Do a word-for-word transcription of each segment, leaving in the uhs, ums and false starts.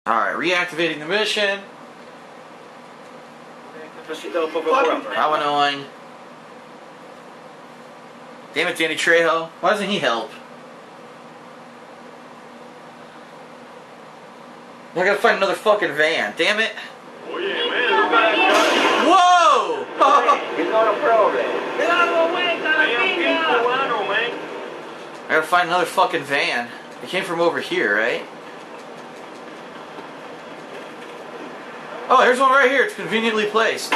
Alright, reactivating the mission. How annoying. Damn it, Danny Trejo. Why doesn't he help? I gotta find another fucking van. Damn it. Oh yeah, man. Whoa! It's not a problem. I gotta find another fucking van. It came from over here, right? Oh, there's one right here. It's conveniently placed.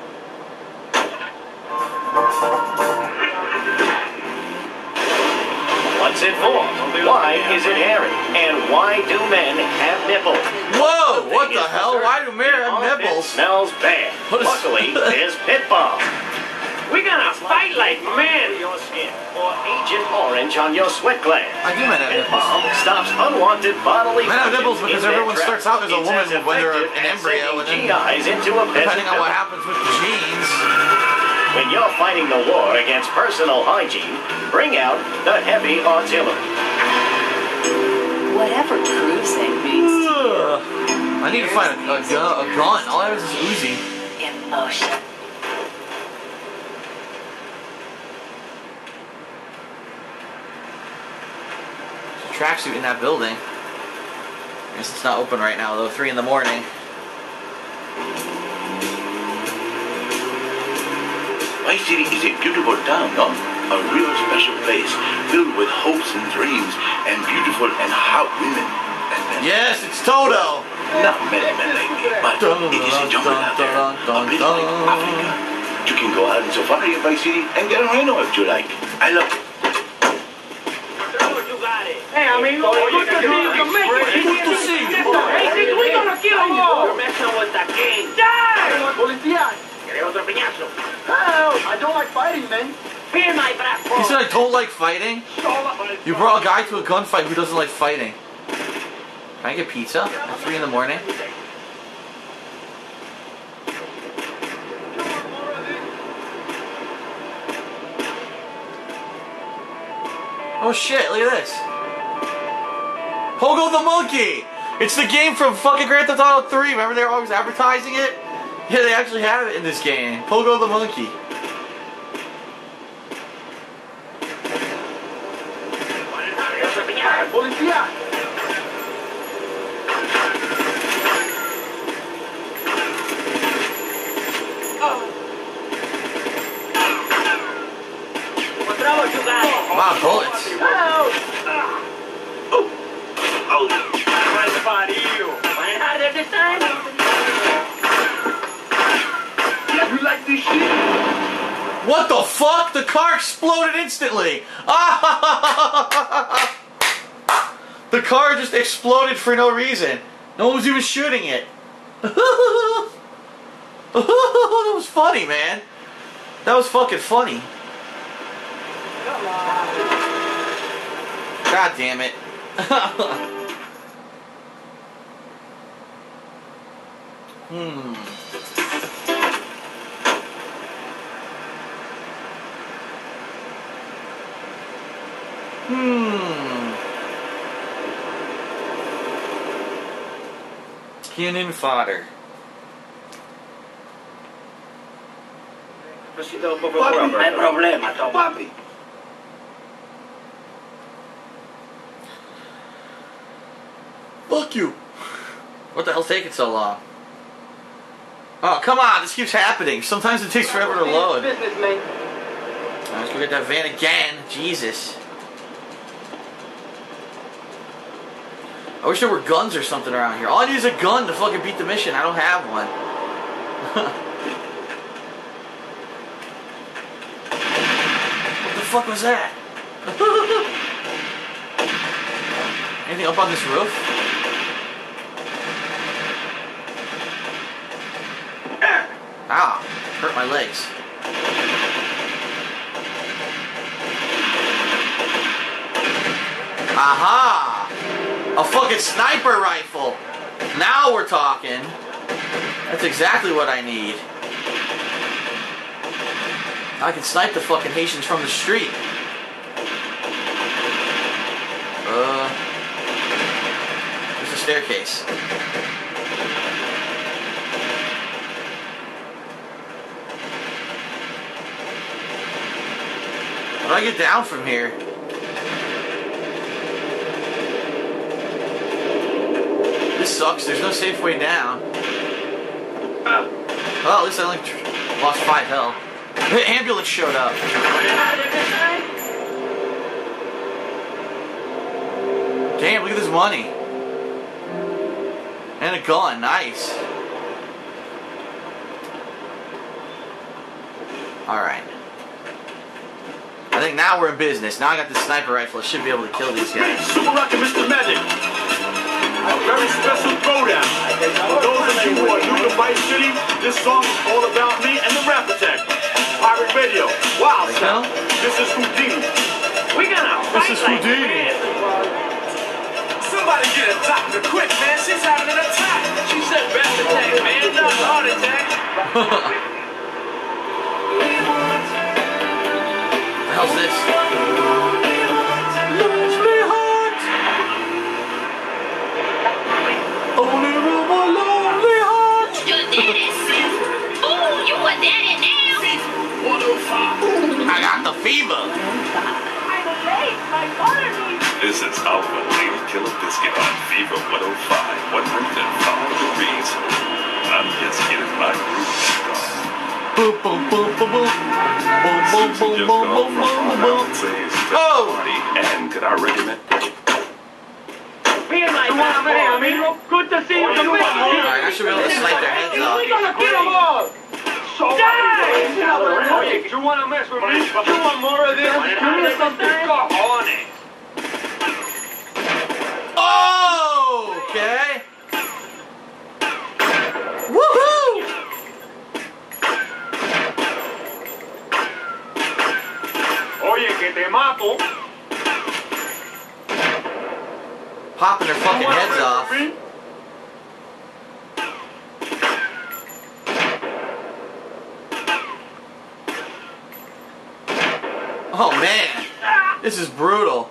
What's it for? Why is it hairy? And why do men have nipples? Whoa! What the hell? Why do men have It nipples? smells bad. What is- Luckily, there's pit balm. We're gonna fight like men. Your skin or Agent Orange on your sweat gland. I do men have Pit nipples. balm stops unwanted bodily Men have functions nipples because in their everyone tract. starts out as a It's woman as when they're effective an as embryo, and sending then G Is into a depending on what peasant happens with the genes. When you're fighting the war against personal hygiene, bring out the heavy artillery. Whatever cruising means to Ugh. I need to find a, a, gun, a gun. All I have is this Uzi. you. Emotion. There's a tracksuit in that building. I guess it's not open right now though. Three in the morning. My city is a beautiful town, no? A real special place, filled with hopes and dreams, and beautiful and hot women. And men. Yes, it's Toto. Not many men like me, but it is a jungle out there, a bit like Africa. You can go out on safari in my city and get a rhino if you like. I love it. Hey, amigo, good to see you can make it. Good to see you. Hey, see, we gonna kill them all. You're messing with the king. Die! Policía. ¿Quieres otro piñazo? Oh, I don't like fighting, man. Be my brat. He said I don't like fighting? You brought a guy to a gunfight who doesn't like fighting. Can I get pizza at three in the morning? Oh shit, look at this. Pogo the Monkey! It's the game from fucking Grand Theft Auto three. Remember they were always advertising it? Yeah, they actually have it in this game. Pogo the Monkey. Policía. Encontramos you guys. Wow, bullets. Mal parido. Fight harder this time. You like this shit? What the fuck? The car exploded instantly! The car just exploded for no reason. No one was even shooting it. That was funny, man. That was fucking funny. God damn it. Hmm. Hmm. Cannon fodder. No hay problema, Papi. Fuck you. What the hell's taking so long? Oh, come on. This keeps happening. Sometimes it takes forever to load. Business, man. Alright, let's go get that van again. Jesus. I wish there were guns or something around here. All I need is a gun to fucking beat the mission. I don't have one. What the fuck was that? Anything up on this roof? Ah, hurt my legs. Aha! A fucking sniper rifle! Now we're talking. That's exactly what I need. I can snipe the fucking Haitians from the street. Uh, there's a staircase. How do I get down from here? This sucks. There's no safe way down. Well, at least I only lost five health. The ambulance showed up. Damn, look at this money. And a gun, nice. Alright. I think now we're in business. Now I got this sniper rifle. I should be able to kill these guys. Super Rocket Mister Magic. A very special throwdown. For those of you who are new to Vice City, this song is all about me and the Rap Attack. Pirate Radio. Wow, Sal. This is Houdini. We gonna fight This is like Houdini. men. Somebody get a doctor quick, man. She's having an attack. She said rap attack, man, not heart attack. What the hell's this? Lonely heart. Only room for lonely heart. Your daddy. Ooh, you a daddy now. I got the fever. I'm late. My mother needs. This is Alpha Lady Killer Biscuit on Fever one oh five, one hundred five degrees. I'm just getting my groove on. Boom, boom, boom, boom, boom. Boom, boom, boom, Just boom, got off boom, from boom, Ron boom. Allen's Oh! party, and could I recommend? Me and my family, amigo. Good to see you. Alright, I should be able to snipe their heads off. We gonna kill them all. Die! You wanna mess with me? You want more of this? Give me some time. Cojones. Oh! Okay. Woohoo! Oye, que te mato. Popping their fucking heads off. Oh man, this is brutal.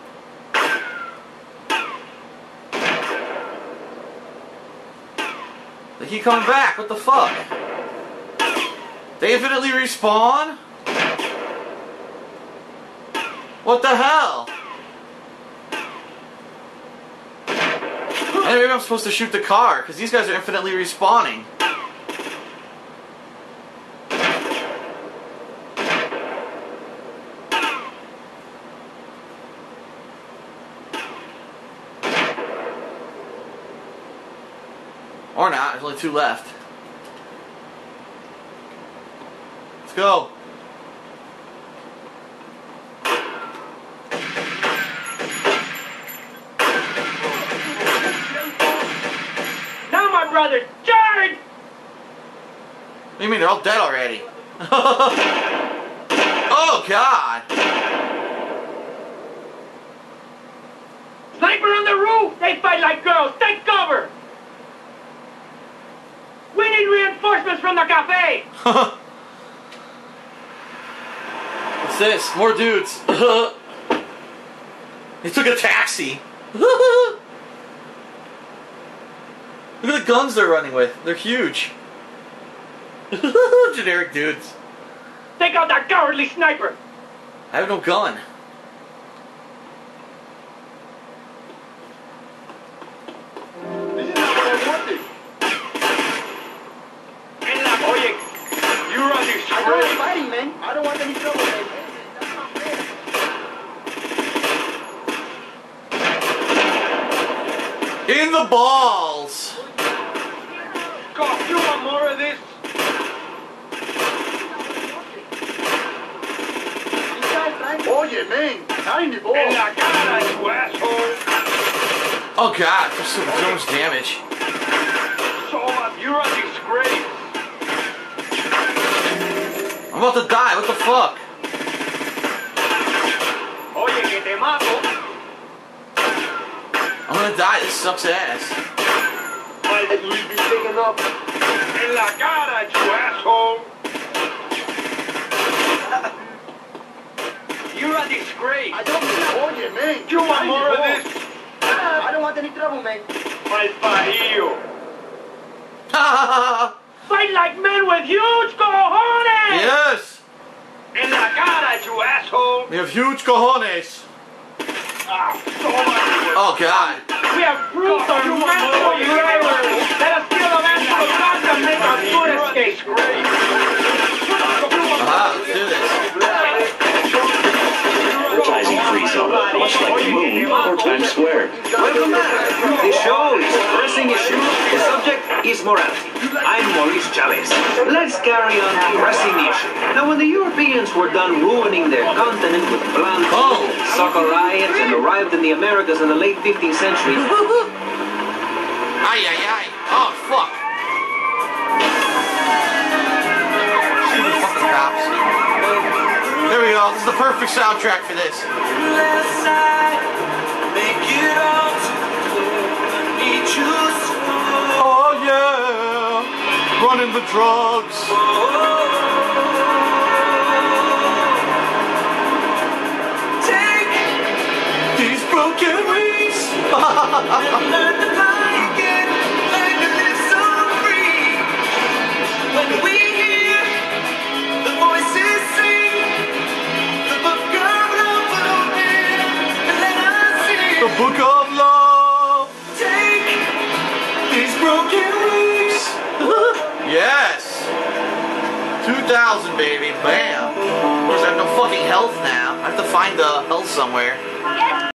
They keep coming back, what the fuck? They infinitely respawn? What the hell? And maybe I'm supposed to shoot the car, because these guys are infinitely respawning. Or not, there's only two left. Let's go. Now, my brother, charge! What do you mean, they're all dead already? Oh, God! Sniper on the roof! They fight like girls! Take cover! We need reinforcements from the cafe! What's this? More dudes. They took a taxi. Look at the guns they're running with. They're huge. Generic dudes. Take out that cowardly sniper! I have no gun. This is not what I wanted. Oye, you run this I don't like fighting, man. I don't want any trouble, man. That's not fair. In the balls. Go, you want more of this? These guys, man. Oye, man. Tiny boy. En la cara, you asshole. Oh God, there's so, so much damage. So much. You're a disgrace. I'm about to die. What the fuck? Oye, que te mato. I'm gonna die. This sucks ass. We'll be taken up. En la cara, you asshole. You're a disgrace. I don't Oye, man. You want Tiny more of boy. this? I don't want any trouble, man. Malparido. Fight like men with huge cojones! Yes! En la cara, you asshole! We have huge cojones. Ah, so much. Oh god. We have proof of mental murder. Let us kill a man for the guns and make our good escape. Ah, let's do this. Advertising free zone, much like the moon or Times Square. Welcome back. The show is a pressing issue. The subject is morality. I'm Maurice Chavez. Let's carry on the pressing issue. Now, when the Europeans were done ruining their continent with blunt Oh. soccer riots and arrived in the Americas in the late fifteenth century, Ay, ay, ay. Oh, fuck. See the fucking cops. There we go. This is the perfect soundtrack for this. Oh, yeah. Running the drugs. Take these broken wings. The book of love. Take these broken wings. Yes. two thousand, baby. Bam. Of course, I have no fucking health now. I have to find the health somewhere.